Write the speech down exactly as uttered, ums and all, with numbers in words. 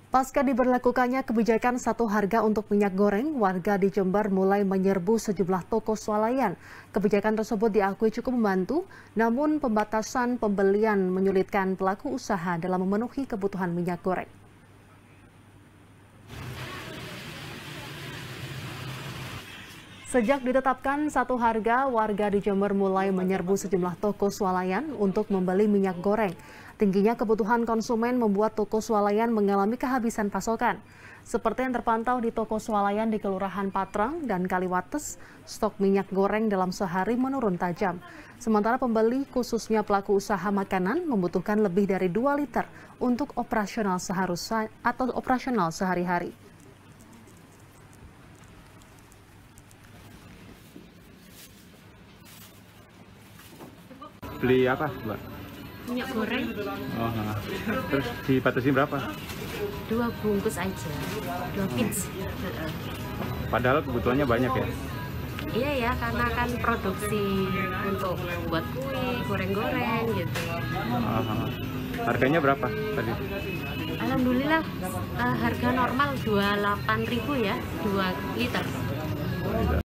Pasca diberlakukannya kebijakan satu harga untuk minyak goreng, warga di Jember mulai menyerbu sejumlah toko swalayan. Kebijakan tersebut diakui cukup membantu, namun pembatasan pembelian menyulitkan pelaku usaha dalam memenuhi kebutuhan minyak goreng. Sejak ditetapkan satu harga, warga di Jember mulai menyerbu sejumlah toko swalayan untuk membeli minyak goreng. Tingginya kebutuhan konsumen membuat toko swalayan mengalami kehabisan pasokan. Seperti yang terpantau di toko swalayan di Kelurahan Patrang dan Kaliwates, stok minyak goreng dalam sehari menurun tajam. Sementara pembeli, khususnya pelaku usaha makanan, membutuhkan lebih dari dua liter untuk operasional seharusnya atau operasional sehari-hari. Beli apa, Mbak? Minyak goreng. Oh, nah. Terus dibatasi berapa? Dua bungkus aja, dua pins. Padahal kebutuhannya banyak ya? Iya ya, karena kan produksi untuk buat kue, goreng-goreng gitu. Oh, harganya berapa tadi? Alhamdulillah, uh, harga normal dua puluh delapan ribu ya, dua liter.